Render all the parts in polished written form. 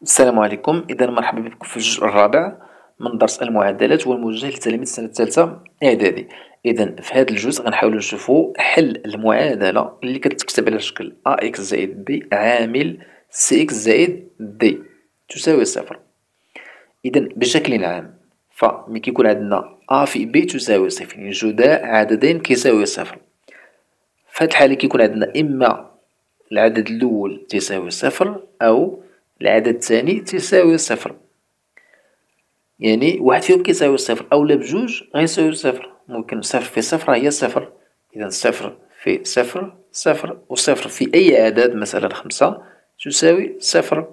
السلام عليكم. إذا مرحبا بكم في الجزء الرابع من درس المعادلات والموجه لتلاميذ السنة الثالثة إعدادي. إذا في هذا الجزء غنحاولو نشوفو حل المعادلة اللي كتكتب على شكل أ إكس زائد بي عامل سي إكس زائد دي تساوي صفر. إذا بشكل عام فملي كيكون عندنا أ في بي تساوي صفر، يعني جداء عددين كيساوي صفر. في هاد الحالة كيكون عندنا إما العدد الأول تساوي صفر أو العدد الثاني تساوي صفر، يعني واحد فيهم كيساوي صفر أولا بجوج غيساوي صفر. ممكن صفر في صفر هي صفر، إذا صفر في صفر صفر، وصفر في أي عدد مثلا خمسة تساوي صفر،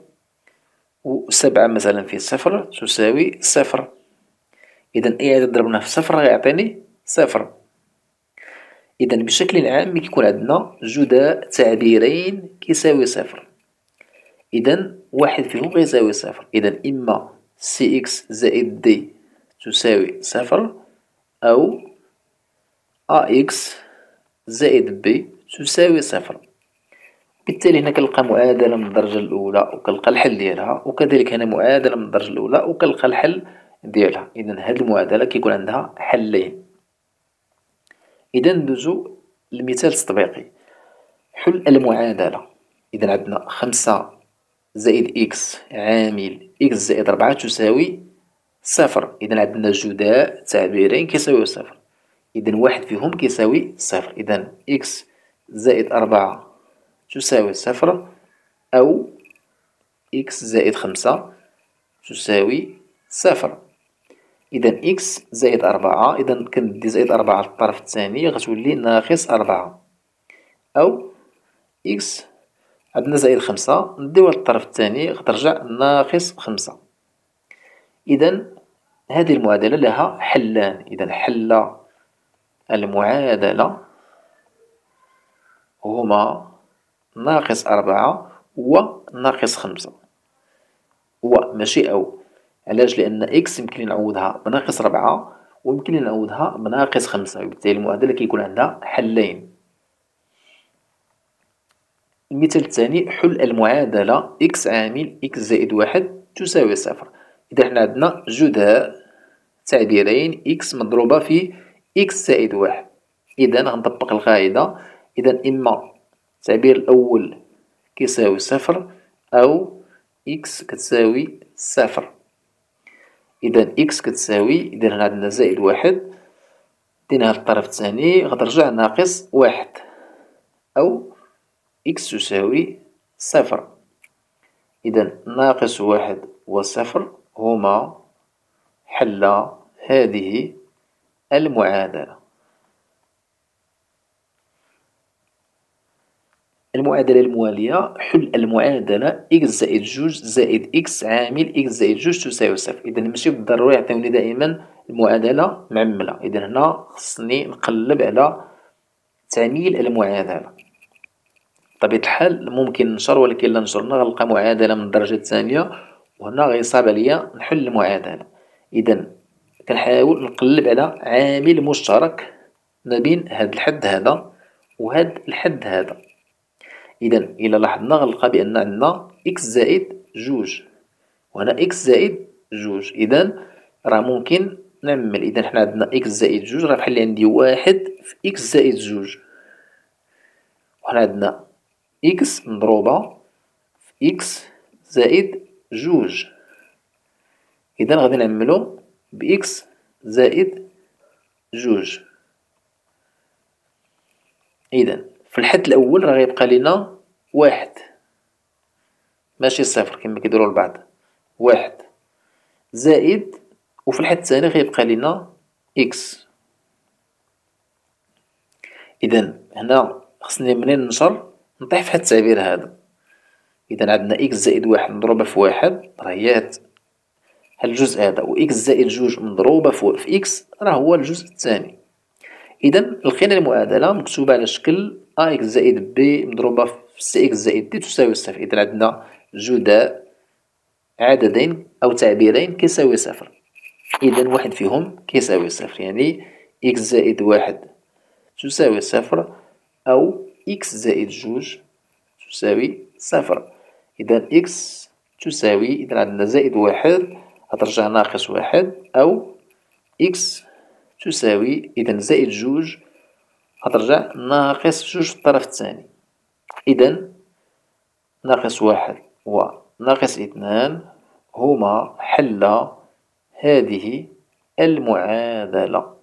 وسبعة مثلا في صفر تساوي صفر. إذا أي عدد ضربناه في صفر غيعطيني صفر. إذا بشكل عام ملي كيكون عندنا جداء تعبيرين كيساوي صفر، إذا واحد فيهم غيساوي صفر. إذا إما سي إكس زائد دي تساوي صفر، أو أ إكس زائد بي تساوي صفر. بالتالي هنا كنلقى معادلة من الدرجة الأولى وكنلقى الحل ديالها، وكذلك هنا معادلة من الدرجة الأولى وكنلقى الحل ديالها. إذا هاد المعادلة كيكون عندها حلين. إذا ندوزو للمثال التطبيقي. حل المعادلة. إذا عندنا خمسة زائد إكس عامل إكس زائد ربعة تساوي صفر. إذا عندنا جداء تعبيرين كيساويو صفر، إذا واحد فيهم كيساوي صفر. إذا إكس زائد أربعة تساوي صفر، أو إكس زائد خمسة تساوي صفر. إذا إكس زائد أربعة، إذا كندي زائد أربعة للطرف الثاني غتولي ناقص أربعة، أو إكس عندنا زائد خمسة نديوها للطرف الثاني غترجع ناقص خمسة. إذا هذه المعادلة لها حلان. إذا حل المعادلة هما ناقص أربعة وناقص خمسة، هو ماشي أو. علاش؟ لأن إكس يمكن نعوضها بناقص ربعة ويمكن نعوضها بناقص خمسة، وبالتالي المعادلة كيكون عندها حلين. المثال الثاني. حل المعادلة إكس عامل إكس زائد واحد تساوي صفر. إذا حنا عندنا جداء تعبيرين إكس مضروبة في إكس زائد واحد، إذا غنطبق القاعدة. إذا إما التعبير الأول كيساوي صفر، أو إكس كتساوي صفر. إذا إكس كتساوي، إذا هنا عندنا زائد واحد ديناها للطرف الثاني غترجع ناقص واحد، أو إكس تساوي صفر. إذا ناقص واحد وصفر هما حل هذه المعادلة. المعادلة الموالية. حل المعادلة إكس زائد جوج زائد إكس عامل إكس زائد جوج تساوي صفر. إذا ماشي بالضرورة يعطيوني دائما المعادلة معملة، إذا هنا خصني نقلب على تعميل المعادلة. بطبيعة الحال ممكن نشر، ولكن إلا نشرنا غنلقى معادلة من الدرجة الثانية وهنا غيصعب عليا نحل المعادلة. إذا كنحاول نقلب على عامل مشترك ما بين هاد الحد هذا وهاد الحد هذا. إذا إلا لاحظنا غنلقى بأن عندنا إكس زائد جوج وهنا إكس زائد جوج، إذا راه ممكن نعمل. إذا حنا عندنا إكس زائد جوج راه بحال عندي واحد في إكس زائد جوج، وحنا عندنا إكس مضروبة في إكس زائد جوج، إذا غادي نعملو بإكس زائد جوج. إذا في الحد الأول راه غيبقى لينا واحد ماشي صفر كما كيديرو البعض، واحد زائد، وفي الحد الثاني غيبقى لينا إكس. إذا هنا خصني منين نشر نطيح في هاد التعبير هذا. إذا عندنا إكس زائد واحد مضروبة في واحد راه هي هاد الجزء هذا، وإكس زائد جوج مضروبة في إكس راه هو الجزء الثاني. إذا لقينا المعادلة مكتوبة على شكل أ إكس زائد بي مضروبة في سي إكس زائد دي تساوي صفر. إذا عندنا جداء عددين أو تعبيرين كيساوي صفر، إذا واحد فيهم كيساوي صفر، يعني إكس زائد واحد تساوي صفر، أو إكس زائد جوج تساوي صفر. إذا إكس تساوي، إذا عندنا زائد واحد غترجع ناقص واحد، أو إكس تساوي، إذا زائد جوج غترجع ناقص جوج في الطرف الثاني. إذا ناقص واحد وناقص اثنان هما حل هذه المعادلة.